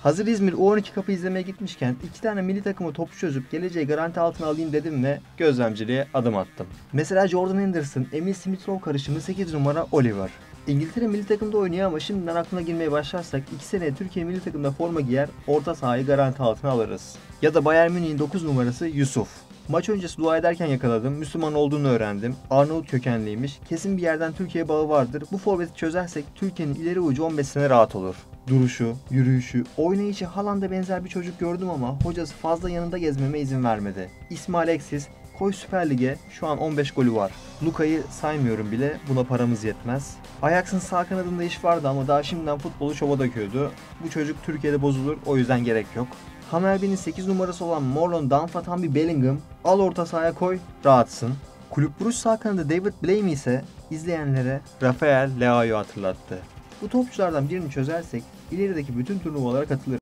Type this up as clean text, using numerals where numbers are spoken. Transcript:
Hazır İzmir U12 Cup'ı izlemeye gitmişken iki tane milli takımı topu çözüp geleceği garanti altına alayım dedim ve gözlemciliğe adım attım. Mesela Jordan Henderson, Emil Smith-Rowe karışımı 8 numara Oliver. İngiltere milli takımda oynuyor ama şimdiden aklına girmeye başlarsak 2 seneye Türkiye milli takımda forma giyer, orta sahayı garanti altına alırız. Ya da Bayern Münih'in 9 numarası Yusuf. Maç öncesi dua ederken yakaladım, Müslüman olduğunu öğrendim. Arnavut kökenliymiş, kesin bir yerden Türkiye bağı vardır. Bu forveti çözersek Türkiye'nin ileri ucu 15 sene rahat olur. Duruşu, yürüyüşü, oynayışı Haaland'a benzer bir çocuk gördüm ama hocası fazla yanında gezmeme izin vermedi. İsmi Alexis, koy Süper Lig'e, şu an 15 golü var. Luka'yı saymıyorum bile, buna paramız yetmez. Ajax'ın sağ kanadında iş vardı ama daha şimdiden futbolu şova döküyordu. Bu çocuk Türkiye'de bozulur, o yüzden gerek yok. Hammerby'nin 8 numarası olan Marlon Danfatan bir Bellingham, al orta sahaya koy, rahatsın. Kulüp Brugge sağ kanadı David Blame ise izleyenlere Rafael Leao'yu hatırlattı. Bu topçulardan birini çözersek ilerideki bütün turnuvalara katılır.